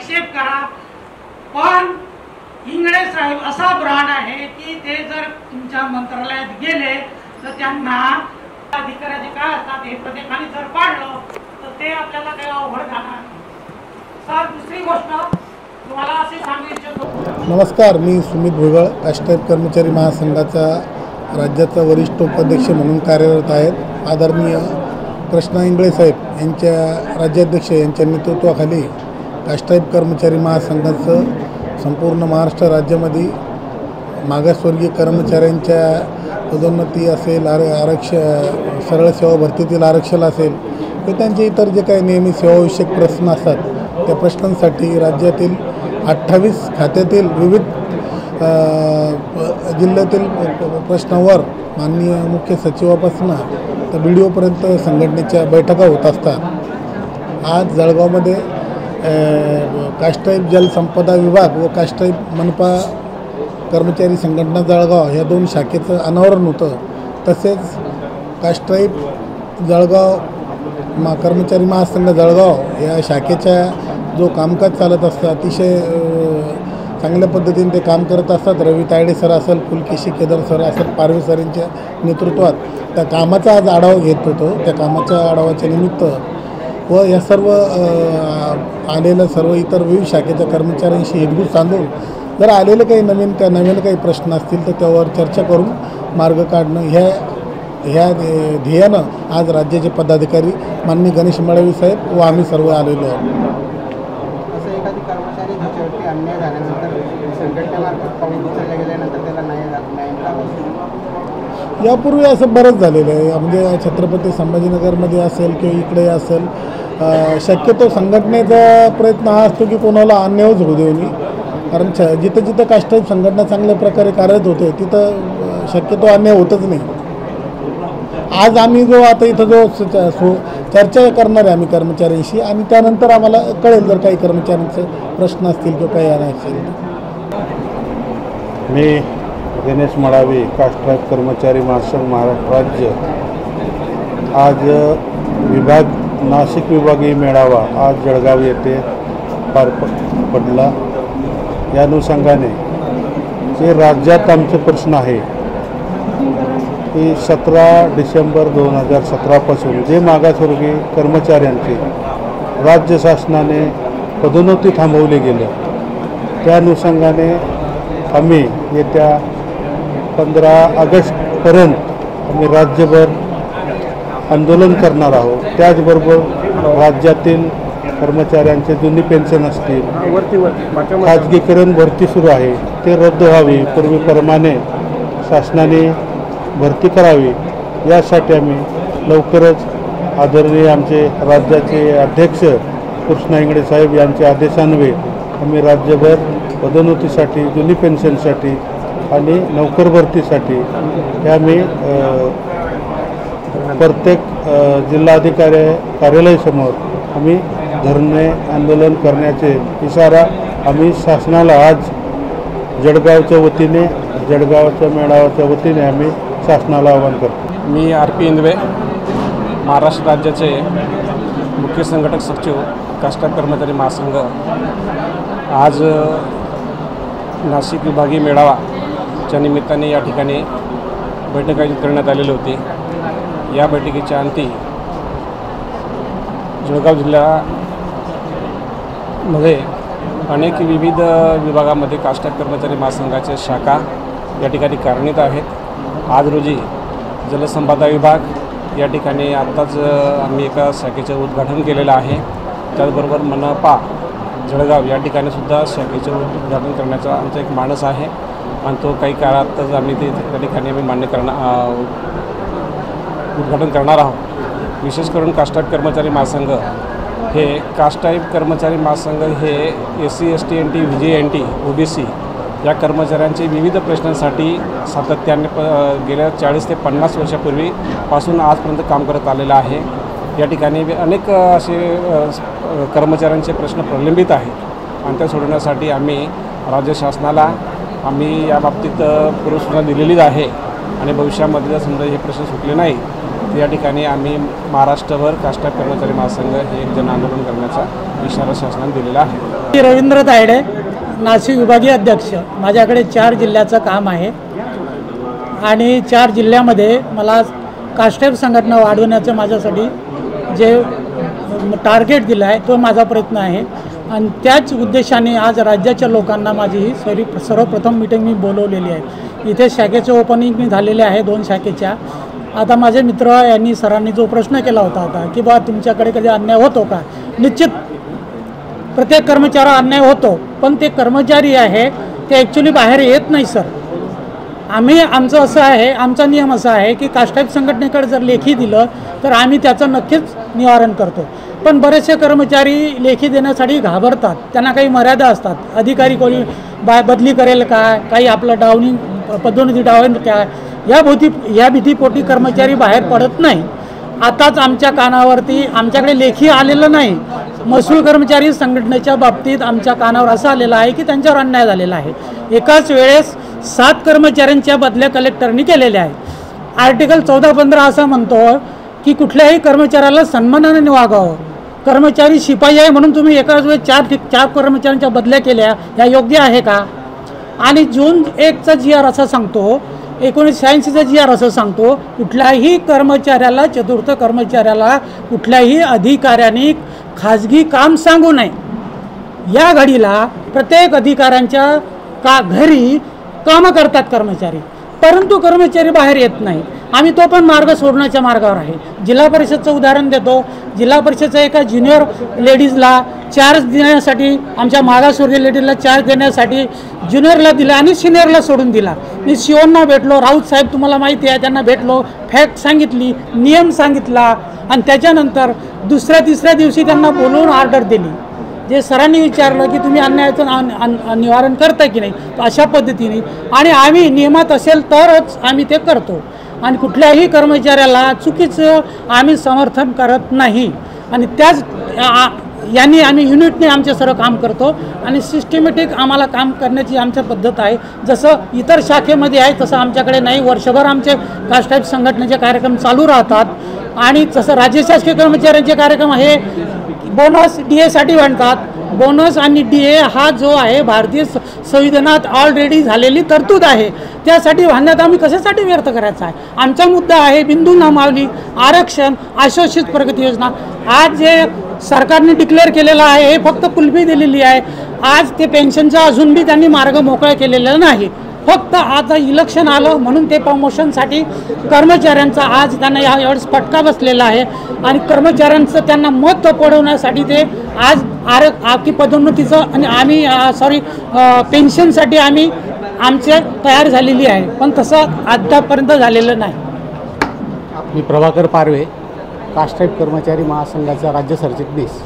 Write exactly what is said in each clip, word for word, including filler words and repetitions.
Accept करा, पण इंगळे साहेब असा ब्रँड आहे की ते जर तुमच्या मंत्रालयात गेले तर त्यांना अधिकाऱ्याचे काय असतात हे प्रत्येकाने जर पाळलं तर ते आपल्याला काही अवघड जाणार. सर, दुसरी गोष्ट तुम्हाला असे सांगू इच्छितो. नमस्कार, मी सुमित भुजबळ, कास्टटाईप कर्मचारी महासंघाचा राज्याचा वरिष्ठ उपाध्यक्ष म्हणून कार्यरत आहेत. आदरणीय कृष्णा इंगळे साहेब यांच्या राज्याध्यक्ष यांच्या नेतृत्वाखाली कास्टटाईप कर्मचारी महासंघाचं संपूर्ण महाराष्ट्र राज्यामध्ये मागासवर्गीय कर्मचाऱ्यांच्या पदोन्नती असेल, आर आरक्ष सरळ सेवा भरतीतील आरक्षण असेल किंवा त्यांचे इतर जे काही नेहमी सेवाविषयक प्रश्न असतात त्या प्रश्नांसाठी राज्यातील अठ्ठावीस खात्यातील विविध जिल्ह्यातील प्रश्नावर माननीय मुख्य सचिवापासून तर बी डी ओपर्यंत संघटनेच्या बैठका होत असतात. आज जळगावमध्ये कास्टटाईप जलसंपदा विभाग व कास्टटाईप मनपा कर्मचारी संघटना जळगाव या दोन शाखेचं अनावरण होतं. तसेच कास्टटाईप जळगाव मा कर्मचारी महासंघ जळगाव या शाखेच्या जो कामकाज चालत असतं अतिशय चांगल्या पद्धतीने ते काम करत असतात. रवी तायडे सर असेल, पुलकेशी केदार सर असेल, पारवे सर यांच्या नेतृत्वात त्या कामाचा आज आढावा घेत होतो. त्या कामाच्या आढावाच्या निमित्त व या सर्व आलेलं सर्व इतर विविध शाखेच्या कर्मचाऱ्यांशी हितगुज साधून जर आलेले काही नवीन त्या नवीन काही प्रश्न असतील तर त्यावर चर्चा करून मार्ग काढणं ह्या ह्या ध्येयानं आज राज्याचे पदाधिकारी माननीय गणेश मळवी साहेब व आम्ही सर्व आलेलो आहोत. असं एखादी कर्मचारी ज्याच्यावरती अन्याय झाल्यानंतर संघटनेमार्फत पाऊल उचलल्या गेल्यानंतर त्याला न्याय न्याय मिळावा. यापूर्वी असं बरंच झालेलं आहे. म्हणजे छत्रपती संभाजीनगरमध्ये असेल किंवा इकडे असेल, शक्यतो संघटनेचा प्रयत्न हा असतो की कोणाला अन्यायच होऊ देऊ नये. कारण छ जिथं जिथं कास्टटाईप संघटना चांगल्या प्रकारे कार्यरत होते तिथं शक्यतो अन्याय होतच नाही. आज आम्ही जो आता इथं जो चर्चा करणार आहे आम्ही कर्मचाऱ्यांशी आणि त्यानंतर आम्हाला कळेल जर काही कर्मचाऱ्यांचे प्रश्न असतील किंवा काही आला असेल. मी गणेश मळावी, कास्टटाईप कर्मचारी महासंघ महाराष्ट्र राज्य. आज विभाग नाशिक विभागीय मेळावा आज जळगाव येथे पार पडला. या अनुषंगाने जे राज्यात आमचे प्रश्न आहे की सतरा डिसेंबर दोन हजार सतरापासून जे मागासवर्गीय कर्मचाऱ्यांचे राज्य शासनाने पदोन्नती थांबवले गेले त्या अनुषंगाने आम्ही येत्या पंधरा ऑगस्टपर्यंत आम्ही राज्यभर आंदोलन करणार आहोत. त्याचबरोबर राज्यातील कर्मचाऱ्यांचे जुनी पेन्शन असतील, खाजगीकरण भरती सुरू आहे ते रद्द व्हावी, पूर्वीप्रमाणे शासनाने भरती करावी यासाठी आम्ही लवकरच आदरणीय आमचे राज्याचे अध्यक्ष कृष्णा इंगळे साहेब यांच्या आदेशान्वये आम्ही राज्यभर पदोन्नतीसाठी, जुनी पेन्शनसाठी आणि नोकर भरतीसाठी हे आम्ही प्रत्येक जिल्हाधिकारी कार्यालयासमोर आम्ही धरणे आंदोलन करण्याचे इशारा आम्ही शासनाला आज जळगावच्या वतीने जळगावच्या मेळाव्याच्या वतीने आम्ही शासनाला आवाहन करतो. मी आर पी इंदवे, महाराष्ट्र राज्याचे मुख्य संघटक सचिव, कास्टटाईप कर्मचारी महासंघ. आज नाशिक विभागीय मेळावाच्या निमित्ताने या ठिकाणी बैठक आयोजित करण्यात आलेली होती. या बैठकीच्या अंती जळगाव जिल्ह्यामध्ये अनेक विविध विभागामध्ये कास्टटाईप कर्मचारी महासंघाच्या शाखा या ठिकाणी कार्यान्वित आहेत. आज रोजी जलसंपदा विभाग या ठिकाणी आत्ताच आम्ही एका शाखेचं उद्घाटन केलेलं आहे. त्याचबरोबर मनपा जळगाव या ठिकाणी सुद्धा शाखेचं उद्घाटन करण्याचा आमचा एक मानस आहे आणि तो काही काळातच आम्ही ते त्या ठिकाणी आम्ही मान्य करणार उद्घाटन करणार आहोत. विशेष करून कास्टटाईप कर्मचारी महासंघ हे कास्टटाईप कर्मचारी महासंघ हे S C S T N T V J N T O B C या कर्मचाऱ्यांचे विविध प्रश्नांसाठी सातत्याने प गेल्या चाळीस ते पन्नास वर्षापूर्वीपासून आजपर्यंत काम करत आलेलं आहे. या ठिकाणी अनेक असे कर्मचाऱ्यांचे प्रश्न प्रलंबित आहेत आणि त्या सोडवण्यासाठी आम्ही राज्य शासनाला आम्ही याबाबतीत पूर्वसूचना दिलेलीच आहे आणि भविष्यामध्ये जर समजा हे प्रश्न सुटले नाही या ठिकाणी आम्ही महाराष्ट्रभर काष्टक कर्मचारी महासंघ हे एक जन आंदोलन करण्याचा इशारा शासनाने दिलेला आहे. मी रवींद्र तायडे, नाशिक विभागीय अध्यक्ष. माझ्याकडे चार जिल्ह्याचं काम आहे आणि चार जिल्ह्यामध्ये मला काष्टक संघटना वाढवण्याचं माझ्यासाठी जे टार्गेट दिलं आहे तो माझा प्रयत्न आहे आणि त्याच उद्देशाने आज राज्याच्या लोकांना माझी ही सरी सर्वप्रथम मीटिंग मी बोलवलेली आहे. इथे शाखेचे ओपनिंग झालेले आहे दोन शाखेच्या. आता माझे मित्र यांनी सरांनी जो प्रश्न केला होता आता की बा तुमच्याकडे कधी अन्याय होतो का, निश्चित प्रत्येक कर्मचारी अन्याय होतो, पण ते कर्मचारी आहे ते ॲक्च्युली बाहेर येत नाही सर. आम्ही आमचं असं आहे, आमचा नियम असा आहे की काष्टक संघटनेकडे जर लेखी दिलं तर आम्ही त्याचं नक्कीच निवारण करतो. पण बरेचसे कर्मचारी लेखी देण्यासाठी घाबरतात, त्यांना काही मर्यादा असतात. अधिकारी कोणी बा बदली करेल काय, काही आपलं डावनिंग पदोन्नती डावेल काय, या भोवती या भीतीपोटी कर्मचारी बाहेर पडत नाही. आताच आमच्या कानावरती आमच्याकडे लेखी आलेलं नाही, महसूल कर्मचारी संघटनेच्या बाबतीत आमच्या कानावर असं आलेलं आहे की त्यांच्यावर अन्याय झालेला आहे. एकाच वेळेस सात कर्मचाऱ्यांच्या बदल्या कलेक्टरनी केलेल्या आहेत. आर्टिकल चौदा पंधरा असं म्हणतो की कुठल्याही कर्मचाऱ्याला सन्मानाने वागावं. कर्मचारी शिपाई आहे म्हणून तुम्ही एकाच वेळेस चार ठिक चार कर्मचाऱ्यांच्या बदल्या केल्या, या योग्य आहे का? आणि जून एकचा जी आर असं सांगतो, एकोणीसशे शहाऐंशीचा जी आर असं सांगतो, कुठल्याही कर्मचाऱ्याला चतुर्थ कर्मचाऱ्याला कुठल्याही अधिकाऱ्याने खाजगी काम सांगू नये. या घडीला प्रत्येक अधिकाऱ्यांच्या का घरी कामं करतात कर्मचारी, परंतु कर्मचारी बाहेर येत नाही. आम्ही तो पण मार्ग सोडण्याच्या मार्गावर आहे. जिल्हा परिषदचं उदाहरण देतो. जिल्हा परिषदच्या एका ज्युनियर लेडीजला चार्ज देण्यासाठी, आमच्या मागासवर्गीय लेडीजला चार्ज देण्यासाठी ज्युनियरला दिला आणि सिनियरला सोडून दिला. मी सीओना भेटलो, राऊत साहेब तुम्हाला माहिती आहे, त्यांना भेटलो, फॅक्ट सांगितली, नियम सांगितला आणि त्याच्यानंतर दुसऱ्या तिसऱ्या दिवशी त्यांना बोलवून ऑर्डर दिली. जे सरांनी विचारलं की तुम्ही अन्यायाचं निवारण करता की नाही, तर अशा पद्धतीने आणि आम्ही नियमात असेल तरच आम्ही ते करतो आणि कुठल्याही कर्मचाऱ्याला चुकीचं आम्ही समर्थन करत नाही. आणि त्याच यांनी आम्ही युनिटने आमचे सर्व काम करतो आणि सिस्टमॅटिक आम्हाला काम करण्याची आमच्या पद्धत आहे. जसं इतर शाखेमध्ये आहे तसं आमच्याकडे नाही. वर्षभर आमचे काष्टक संघटनेचे कार्यक्रम चालू राहतात आणि जसं राज्य शासकीय कर्मचाऱ्यांचे कार्यक्रम हे बोनस डी एसाठी म्हणतात. बोनस आणि डी ए हा जो आहे भारतीय संविधानात ऑलरेडी झालेली तरतूद आहे, त्यासाठी भांडण्यात आम्ही कशासाठी व्यर्थ करायचा आहे. आमचा मुद्दा आहे बिंदू नामावली, आरक्षण, आश्वासित प्रगती योजना. आज जे सरकारने डिक्लेअर केलेलं आहे हे फक्त कुलबी दिलेली आहे. आज ते पेन्शनचा अजून बी त्यांनी मार्ग मोकळा केलेला नाही. फक्त आता इलेक्शन आलं म्हणून ते प्रमोशनसाठी कर्मचाऱ्यांचा आज त्यांना या वेळेस फटका बसलेला आहे आणि कर्मचाऱ्यांचं त्यांना मत पडवण्यासाठी ते आज आर की पदोन्नतीचं आणि आम्ही सॉरी पेन्शनसाठी आम्ही आमचे तयार झालेली आहे, पण तसं आतापर्यंत झालेलं नाही. मी प्रभाकर पारवे, काष्टक कर्मचारी महासंघाचा राज्य सरचिटणीस.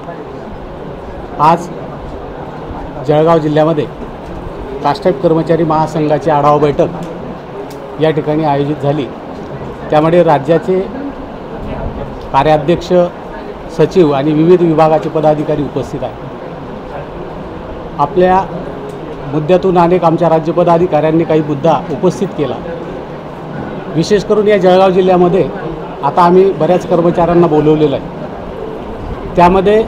आज जळगाव जिल्ह्यामध्ये काष्टक कर्मचारी महासंघाची आढावा बैठक या ठिकाणी आयोजित झाली. त्यामध्ये राज्याचे कार्याध्यक्ष, सचिव आणि विविध विभागाचे पदाधिकारी उपस्थित आहेत. आपल्या मुद्द्यातून अनेक आमच्या राज्य पदाधिकाऱ्यांनी काही मुद्दा उपस्थित केला. विशेष करून या जळगाव जिल्ह्यामध्ये आता आम्ही बऱ्याच कर्मचाऱ्यांना बोलवलेलं आहे. त्यामध्ये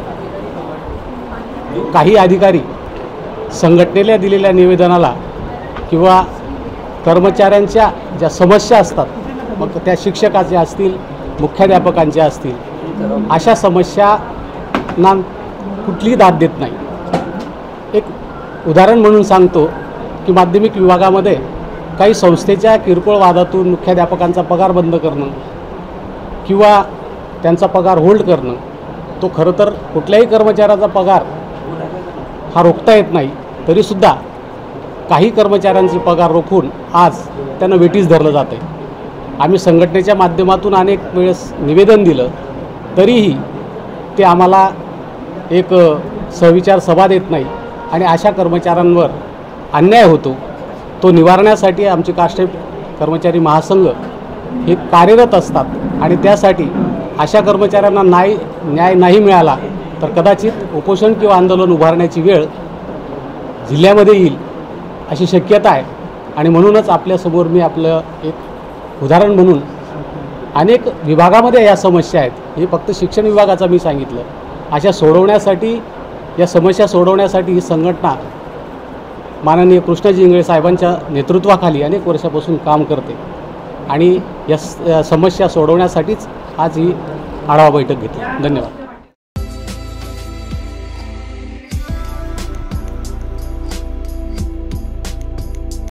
काही अधिकारी संघटनेला दिलेल्या निवेदनाला किंवा कर्मचाऱ्यांच्या ज्या समस्या असतात, मग त्या शिक्षकाच्या असतील, मुख्याध्यापकांच्या असतील, अशा समस्यांना कुठलीही दाद देत नाही. एक उदाहरण म्हणून सांगतो की माध्यमिक विभागामध्ये काही संस्थेच्या किरकोळ वादातून मुख्याध्यापकांचा पगार बंद करणं किंवा त्यांचा पगार होल्ड करणं, तो खरं तर कुठल्याही कर्मचाऱ्याचा पगार हा रोखता येत नाही, तरीसुद्धा काही कर्मचाऱ्यांचे पगार रोखून आज त्यांना वेटीस धरलं जातं आहे. आम्ही संघटनेच्या माध्यमातून अनेक वेळेस निवेदन दिलं, तरीही ते आम्हाला एक सहविचार सभा देत नाही आणि अशा कर्मचाऱ्यांवर अन्याय होतो तो निवारण्यासाठी आमचे काष्टक कर्मचारी महासंघ हे कार्यरत असतात आणि त्यासाठी अशा कर्मचाऱ्यांना न्याय न्याय नाही मिळाला तर कदाचित उपोषण किंवा आंदोलन उभारण्याची वेळ जिल्ह्यामध्ये येईल अशी शक्यता आहे. आणि म्हणूनच आपल्यासमोर मी आपलं एक उदाहरण म्हणून अनेक विभागामध्ये या समस्या आहेत, हे फक्त शिक्षण विभागाचा मी सांगितलं. अशा सोडवण्यासाठी, या समस्या सोडवण्यासाठी ही संघटना माननीय कृष्णाजी इंगळे साहेबांच्या नेतृत्वाखाली अनेक वर्षापासून काम करते आणि या समस्या सोडवण्यासाठीच आज ही आढावा बैठक घेतली. धन्यवाद.